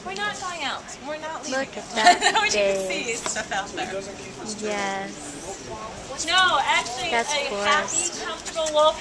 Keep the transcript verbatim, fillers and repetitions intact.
We're not going out. We're not leaving. Look at that Which you can day. see stuff out there. Yes. No, actually, That's a Forrest. happy, comfortable wolf